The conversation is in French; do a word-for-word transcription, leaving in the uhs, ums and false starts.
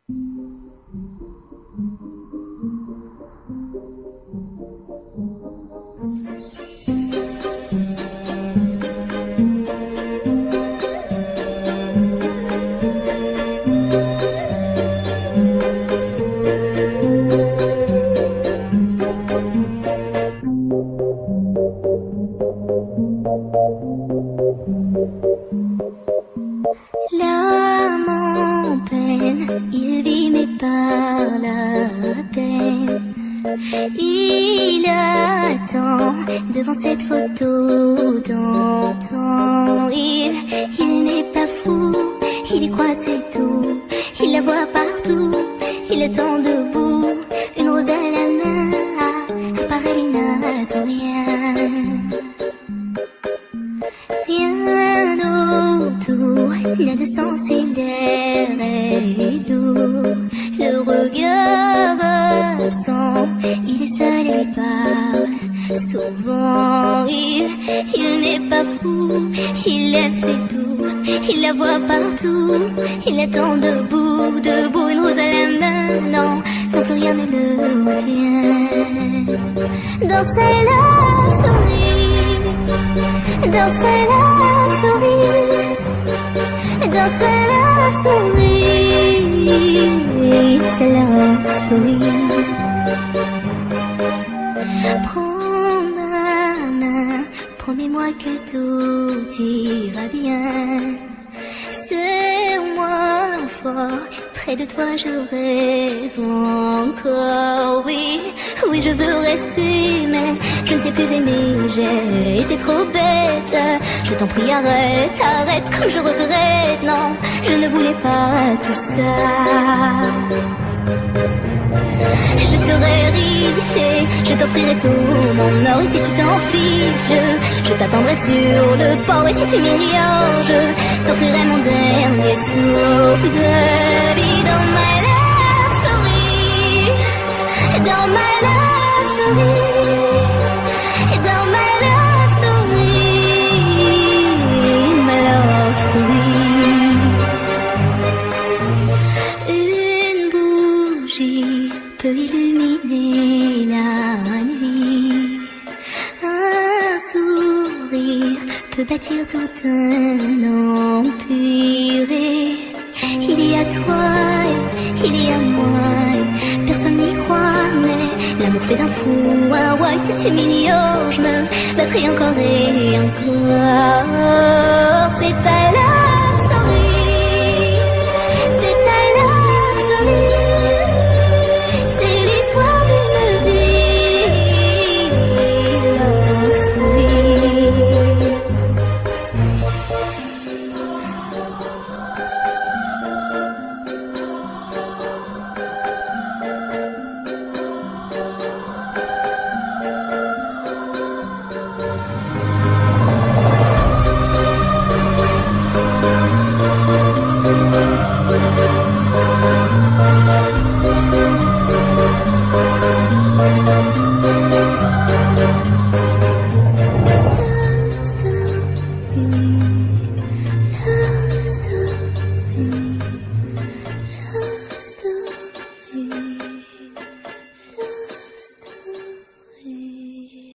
L'âme en peine, il vit mais par la peine. Il attend devant cette photo d'antan. Il, il n'est pas fou, il y croit c'est tout. Il la voit partout, il attend debout, une rose à la main. À, à part elle, il n'attend rien. Rien autour n'a de sens et l'air est lourd. Le regard absent, il est seul et lui parle souvent. Il, il n'est pas fou, il aime c'est tout. Il la voit partout, il attend debout, debout, une rose à la main. Non, non plus rien ne le retient. Dans sa love story, dans sa love story, dans sa love story, sa love story. Prends ma main, promets-moi que tout ira bien. Serre-moi fort, près de toi je rêve encore. Oui, oui je veux rester, mais je ne sais plus aimer, j'ai été trop bête. Je t'en prie arrête, arrête comme je regrette. Non, je ne voulais pas tout ça. Je serai riche et je t'offrirai tout mon or. Et si tu t'en fiches, je t'attendrai sur le port. Et si tu m'ignores, je t'offrirai mon dernier souffle de vie. Dans ma love story, dans ma love story, dans ma love story, ma love story. Une bougie peut illuminer la nuit. Un sourire peut bâtir tout un empire. Et il y a toi, et il y a moi, et personne n'y croit, mais l'amour fait d'un fou un roi. Et si tu m'ignores, je me battrai encore et encore. C'est ta love